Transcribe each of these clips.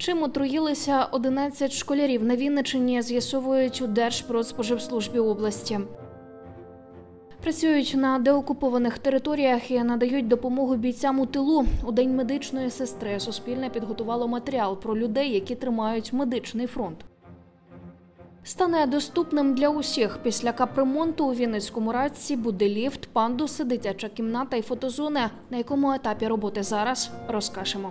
Чим отруїлися 11 школярів на Вінниччині, з'ясовують у Держпродспоживслужбі області. Працюють на деокупованих територіях і надають допомогу бійцям у тилу. У День медичної сестри Суспільне підготувало матеріал про людей, які тримають медичний фронт. Стане доступним для усіх. Після капремонту у Вінницькому Радці буде ліфт, пандуси, дитяча кімната і фотозони. На якому етапі роботи зараз – розкажемо.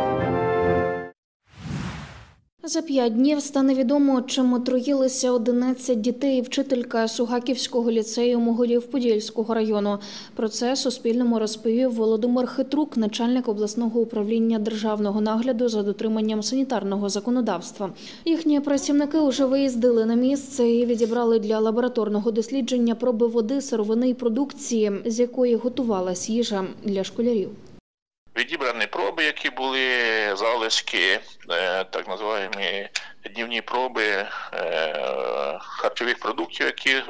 За 5 днів стане відомо, чим отруїлися 11 дітей і вчителька Сугаківського ліцею Могилів-Подільського району. Про це Суспільному розповів Володимир Хитрук, начальник обласного управління державного нагляду за дотриманням санітарного законодавства. Їхні працівники вже виїздили на місце і відібрали для лабораторного дослідження проби води, сировини і продукції, з якої готувалась їжа для школярів. Відібрані проби, які були залишки, так називаємо днівні проби харчових продуктів,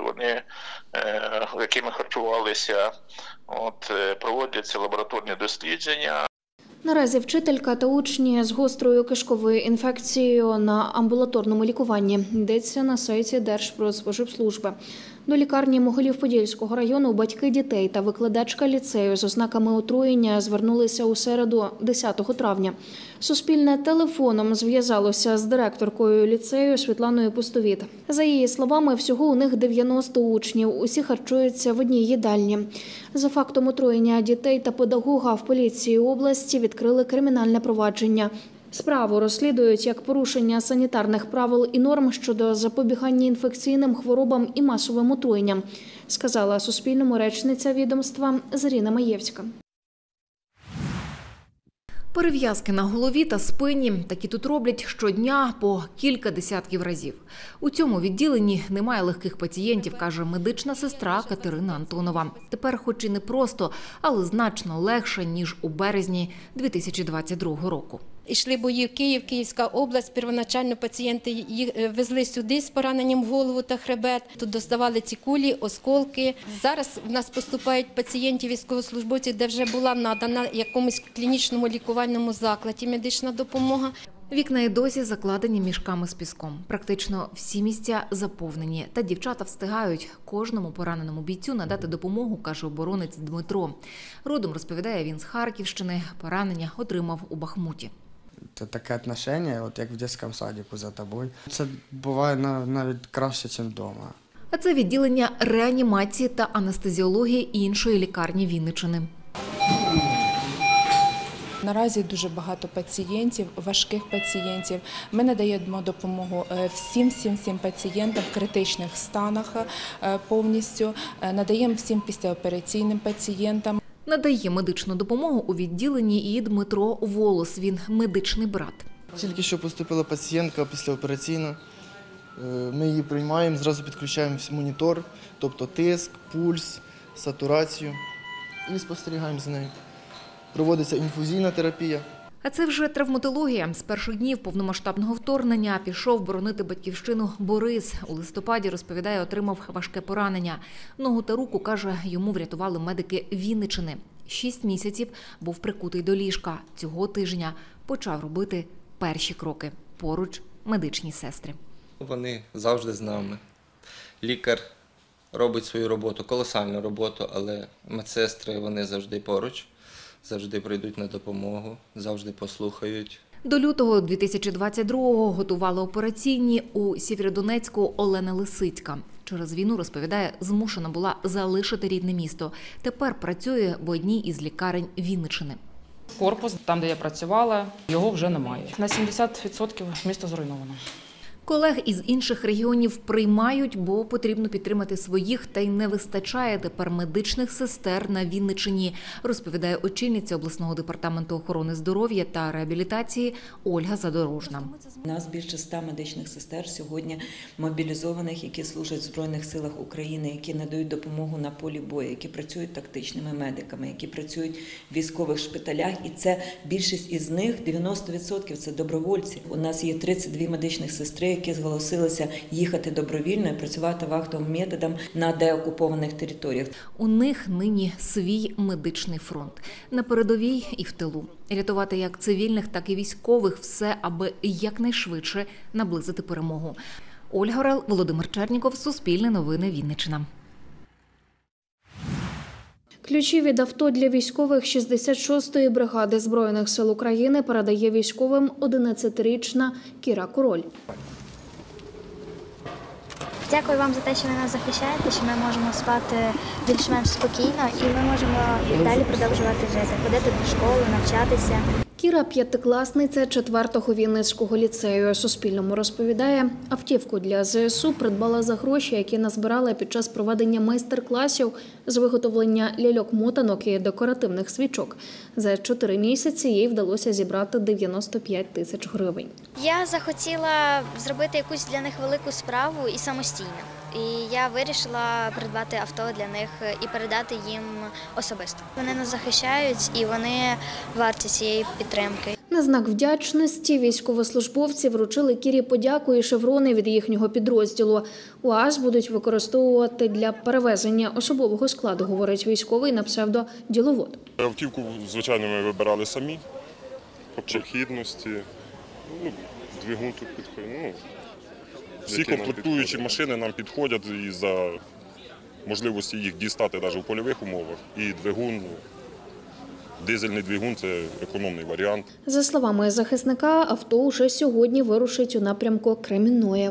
якими харчувалися. Проводяться лабораторні дослідження. Наразі вчителька та учні з гострою кишковою інфекцією на амбулаторному лікуванні. Йдеться на сайті Держпродспоживслужби. До лікарні Могилів-Подільського району батьки дітей та викладачка ліцею з ознаками отруєння звернулися у середу 10 травня. Суспільне телефоном зв'язалося з директоркою ліцею Світланою Пустовіт. За її словами, всього у них 90 учнів, усі харчуються в одній їдальні. За фактом отруєння дітей та педагога в поліції області відкрили кримінальне провадження. Справу розслідують як порушення санітарних правил і норм щодо запобігання інфекційним хворобам і масовим отруєнням, сказала Суспільному речниця відомства Заріна Маєвська. Перев'язки на голові та спині – такі тут роблять щодня по кілька десятків разів. У цьому відділенні немає легких пацієнтів, каже медична сестра Катерина Антонова. Тепер хоч і не просто, але значно легше, ніж у березні 2022 року. Ішли бої в Київ, Київська область. Первоначально пацієнти везли сюди з пораненням в голову та хребет. Тут доставали ці кулі, осколки. Зараз в нас поступають пацієнти, військовослужбовців, де вже була надана якомусь клінічному лікувальному закладі медична допомога. Вікна і досі закладені мішками з піском. Практично всі місця заповнені. Та дівчата встигають кожному пораненому бійцю надати допомогу, каже оборонець Дмитро. Родом, розповідає, він з Харківщини. Поранення отримав у Бахмуті. Це таке відношення, як в дитячому садку за тобою. Це буває навіть краще, ніж вдома. А це відділення реанімації та анестезіології іншої лікарні Вінниччини. Наразі дуже багато пацієнтів, важких пацієнтів. Ми надаємо допомогу всім пацієнтам в критичних станах повністю. Надаємо всім післяопераційним пацієнтам. Надає медичну допомогу у відділенні і Дмитро Волос. Він медичний брат. Тільки що поступила пацієнтка післяопераційна. Ми її приймаємо, зразу підключаємо монітор, тобто тиск, пульс, сатурацію і спостерігаємо за нею. Проводиться інфузійна терапія. А це вже травматологія. З перших днів повномасштабного вторгнення пішов боронити батьківщину Борис. У листопаді, розповідає, отримав важке поранення. Ногу та руку, каже, йому врятували медики Вінниччини. 6 місяців був прикутий до ліжка. Цього тижня почав робити перші кроки. Поруч медичні сестри. Вони завжди з нами. Лікар робить свою роботу, колосальну роботу, але медсестри, вони завжди поруч. Завжди прийдуть на допомогу, завжди послухають. До лютого 2022-го готували операційні у Сєвєродонецьку Олена Лисицька. Через війну, розповідає, змушена була залишити рідне місто. Тепер працює в одній із лікарень Вінниччини. Корпус, там, де я працювала, його вже немає. На 70% місто зруйновано. Колег із інших регіонів приймають, бо потрібно підтримати своїх, та й не вистачає тепер медичних сестер на Вінниччині, розповідає очільниця обласного департаменту охорони здоров'я та реабілітації Ольга Задорожна. У нас більше 100 медичних сестер сьогодні мобілізованих, які служать в Збройних силах України, які надають допомогу на полі бою, які працюють тактичними медиками, які працюють в військових шпиталях. І це більшість із них, 90% – це добровольці. У нас є 32 медичних сестри, які зголосилися їхати добровільно і працювати вахтовим методом на деокупованих територіях. У них нині свій медичний фронт. На передовій і в тилу. Рятувати як цивільних, так і військових – все, аби якнайшвидше наблизити перемогу. Ольга Орел, Володимир Черніков, Суспільне новини, Вінниччина. Ключі від авто для військових 66-ї бригади Збройних сил України передає військовим 11-річна Кіра Король. Дякую вам за те, що ви нас захищаєте, що ми можемо спати більш-менш спокійно і ми можемо далі продовжувати жити, ходити до школи, навчатися. Кіра – п'ятикласниця 4-го Вінницького ліцею. Суспільному розповідає, автівку для ЗСУ придбала за гроші, які назбирала під час проведення майстер-класів з виготовлення ляльок-мотанок і декоративних свічок. За 4 місяці їй вдалося зібрати 95 тисяч гривень. Я захотіла зробити якусь для них велику справу і самостійно. І я вирішила придбати авто для них і передати їм особисто. Вони нас захищають і вони варті цієї підтримки. На знак вдячності військовослужбовці вручили Кірі подяку і шеврони від їхнього підрозділу. УАЗ будуть використовувати для перевезення особового складу, говорить військовий на псевдо «Діловод». Автівку, звичайно, ми вибирали самі, по прохідності, двигун тут підходить. Всі комплектуючі машини нам підходять із-за можливості їх дістати навіть у польових умовах. І двигун, дизельний двигун – це економний варіант. За словами захисника, авто уже сьогодні вирушить у напрямку Кремінної.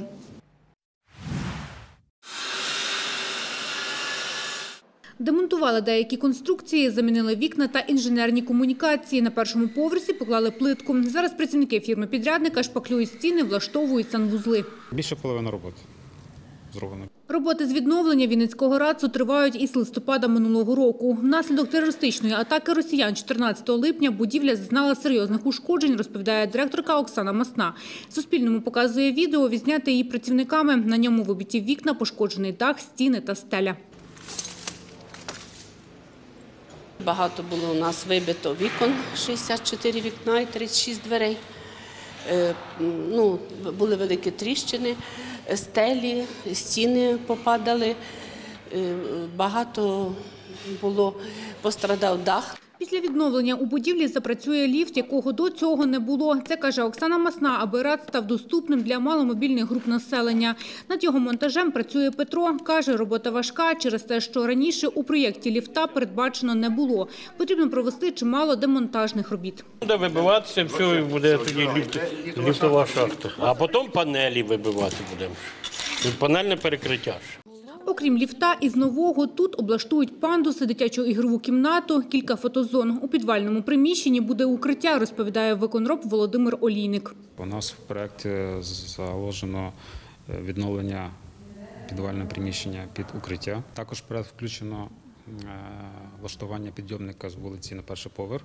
Демонтували деякі конструкції, замінили вікна та інженерні комунікації. На першому поверсі поклали плитку. Зараз працівники фірми-підрядника шпаклюють стіни, влаштовують санвузли. Більше половини роботи зроблено. Роботи з відновлення Вінницького РАЦу тривають із листопада минулого року. Внаслідок терористичної атаки росіян 14 липня будівля зазнала серйозних ушкоджень, розповідає директорка Оксана Масна. Суспільному показує відео, відзняте її працівниками. На ньому вибиті вікна, пошкоджений дах, стіни та стеля. Багато було у нас вибито вікон, 64 вікна і 36 дверей. Були великі тріщини, стелі, стіни попадали, багато було, пострадав дах. Після відновлення у будівлі запрацює ліфт, якого до цього не було. Це, каже Оксана Масна, аби РАЦ став доступним для маломобільних груп населення. Над його монтажем працює Петро. Каже, робота важка через те, що раніше у проєкті ліфта передбачено не було. Потрібно провести чимало демонтажних робіт. Буде вибиватися, все, і буде тоді ліфтова шахта. А потім панелі вибивати будемо. Панельне перекриття. Окрім ліфта, із нового тут облаштують пандуси, дитячу ігрову кімнату, кілька фотозон. У підвальному приміщенні буде укриття, розповідає виконроб Володимир Олійник. У нас в проєкті заложено відновлення підвального приміщення під укриття. Також в проєкт включено влаштування підйомника з вулиці на перший поверх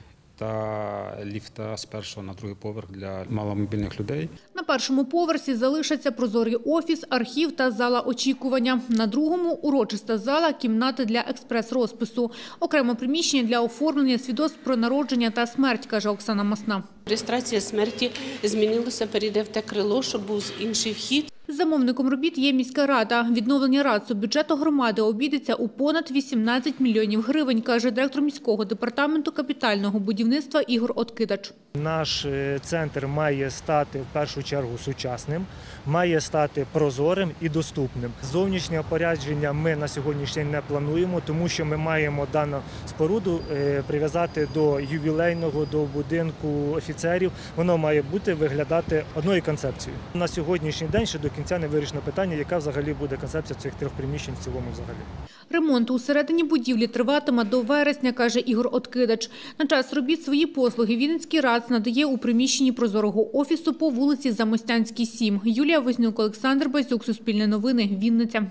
та ліфта з першого на другий поверх для маломобільних людей. На першому поверсі залишаться прозорий офіс, архів та зала очікування. На другому – урочиста зала, кімнати для експрес-розпису. Окремо приміщення для оформлення свідоцтв про народження та смерть, каже Оксана Масна. Реєстрація смерті змінилася, перейде в те крило, щоб був інший вхід. Замовником робіт є міська рада. Відновлення РАЦу бюджету громади обійдеться у понад 18 мільйонів гривень, каже директор міського департаменту капітального будівництва Ігор Откидач. Наш центр має стати в першу чергу сучасним, має стати прозорим і доступним. Зовнішнє опорядження ми на сьогоднішній день не плануємо, тому що ми маємо дану споруду прив'язати до ювілейного, до будинку офіцерів. Воно має виглядати одною концепцією. На сьогоднішній день ще до кінця не вирішено питання, яка взагалі буде концепція цих 3 приміщень в цілому взагалі. Ремонт усередині будівлі триватиме до вересня, каже Ігор Откидач. На час робіт свої послуги Вінницький РАЦ надає у приміщенні прозорого офісу по вулиці Замостянській, 7. Юлія Вознюк, Олександр Базюк, Суспільне новини, Вінниця.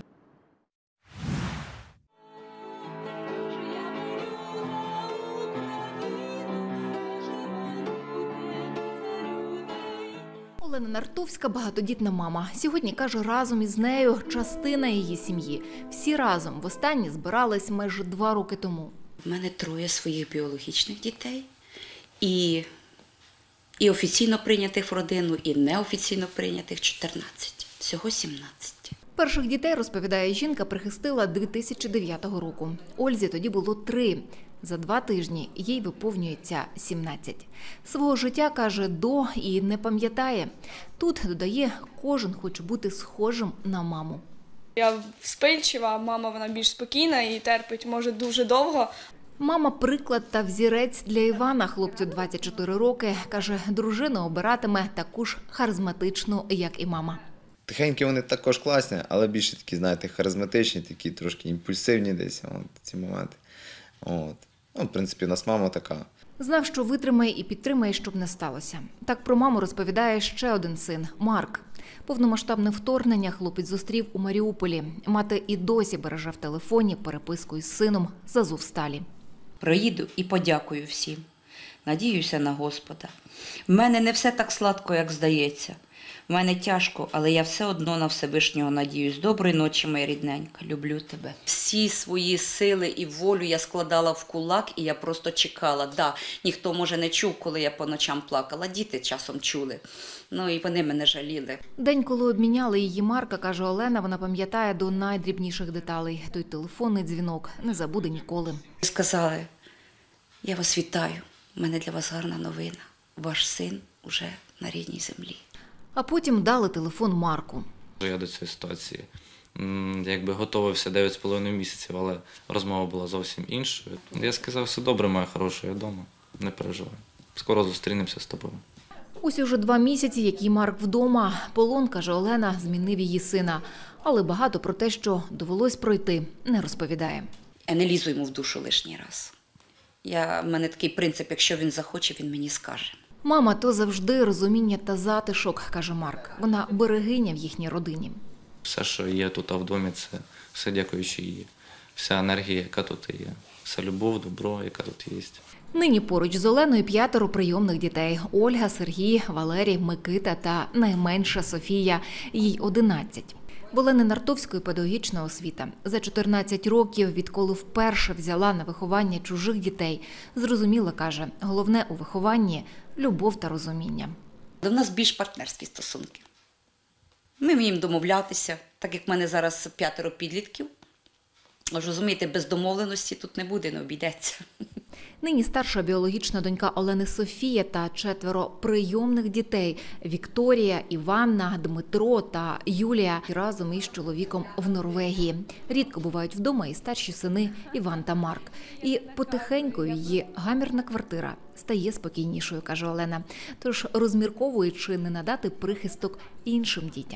Олена Нартовська – багатодітна мама. Сьогодні, каже, разом із нею частина її сім'ї. Всі разом востаннє збирались майже 2 роки тому. У мене 3 своїх біологічних дітей і І офіційно прийнятих в родину, і неофіційно прийнятих 14. Всього 17. Перших дітей, розповідає жінка, прихистила 2009 року. Ользі тоді було 3. За 2 тижні їй виповнюється 17. Свого життя, каже, до і не пам'ятає. Тут, додає, кожен хоче бути схожим на маму. Я вспильчива, мама вона більш спокійна і терпить, може, дуже довго. Мама – приклад та взірець для Івана, хлопцю 24 роки. Каже, дружину обиратиме таку ж харизматичну, як і мама. Тихенькі вони також класні, але більше такі, знаєте, харизматичні, такі трошки імпульсивні десь, ці моменти. В принципі, у нас мама така. Знав, що витримає і підтримає, щоб не сталося. Так про маму розповідає ще один син – Марк. Повномасштабне вторгнення хлопець зустрів у Маріуполі. Мати і досі береже в телефоні переписку із сином з Азовсталі. Приїду і подякую всім. Надіюся на Господа. В мене не все так сладко, як здається. В мене тяжко, але я все одно на Всевишнього надіюсь. Доброї ночі, моя рідненька. Люблю тебе. Всі свої сили і волю я складала в кулак, і я просто чекала. Ніхто, може, не чув, коли я по ночам плакала. Діти часом чули. І вони мене жаліли. День, коли обміняли її Марка, каже Олена, вона пам'ятає до найдрібніших деталей. Той телефонний дзвінок не забуде ніколи. Сказали, я вас вітаю, у мене для вас гарна новина. Ваш син уже на рідній землі. А потім дали телефон Марку. Я до цієї ситуації готувався 9,5 місяців, але розмова була зовсім іншою. Я сказав, все добре, моя хороша, я вдома, не переживай. Скоро зустрінемося з тобою. Ось уже 2 місяці, як і Марк вдома. Полон, каже Олена, змінив її сина. Але багато про те, що довелось пройти, не розповідає. Я не лізу йому в душу лишній раз. В мене такий принцип, якщо він захоче, він мені скаже. Мама – то завжди розуміння та затишок, каже Марк. Вона берегиня в їхній родині. Все, що є тут в домі, це все дякуючи їй. Вся енергія, яка тут є. Вся любов, добро, яка тут є. Нині поруч з Оленою 5 прийомних дітей. Ольга, Сергій, Валерій, Микита та найменша Софія. Їй 11. В Олени Нартовської педагогічна освіта. За 14 років, відколи вперше взяла на виховання чужих дітей, зрозуміла, каже, головне у вихованні – любов та розуміння. У нас більш партнерські стосунки. Ми вміємо домовлятися, так як в мене зараз 5 підлітків. Ось, розумієте, без домовленості тут не буде, не обійдеться. Нині старша біологічна донька Олени Софія та 4 прийомних дітей – Вікторія, Іванна, Дмитро та Юлія – разом із чоловіком в Норвегії. Рідко бувають вдома і старші сини Іван та Марк. І потихеньку її гамірна квартира стає спокійнішою, каже Олена. Тож розмірковуючи не надати прихисток іншим дітям.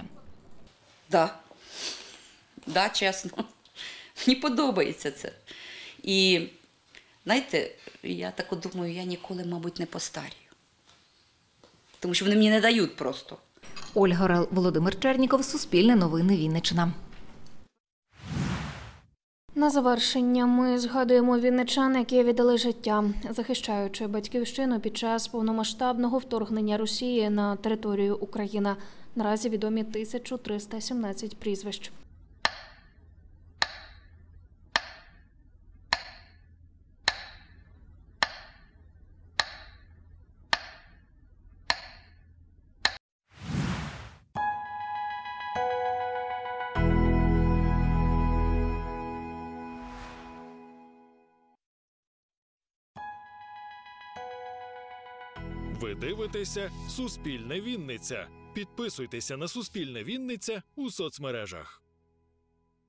Да, чесно. Мені подобається це. І, знаєте, я так думаю, я ніколи, мабуть, не постарію. Тому що вони мені не дають просто. Ольга Рел, Володимир Черніков, Суспільне новини, Вінниччина. На завершення ми згадуємо вінничан, які віддали життя, захищаючи батьківщину під час повномасштабного вторгнення Росії на територію України. Наразі відомі 1317 прізвищ. Ви дивитеся «Суспільне Вінниця». Підписуйтеся на «Суспільне Вінниця» у соцмережах.